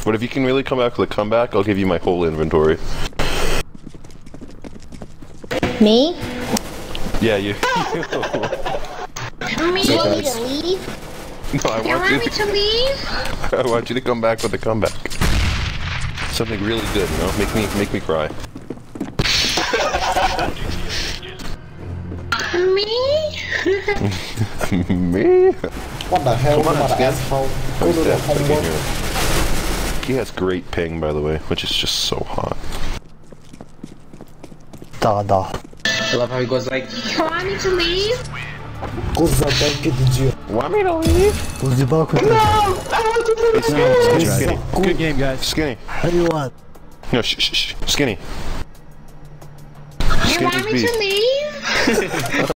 But if you can really come back with a comeback, I'll give you my whole inventory. Me? Yeah, you. Me? You want me to leave? No, I want you to leave? I want you to come back with a comeback. Something really good, you know? Make me cry. Me? Me? What the hell? Come on, Scan. Asshole. Go Who's to the that? I can homework. hear it. He has great ping, by the way, which is just so hot. Da. I love how he goes like, You want me to leave? Коза, дай кидджи. Want me to leave? Коза, балку. Hey, Skinny. Good game, guys. Skinny. How do you want? No, shh. Skinny. You want me to leave?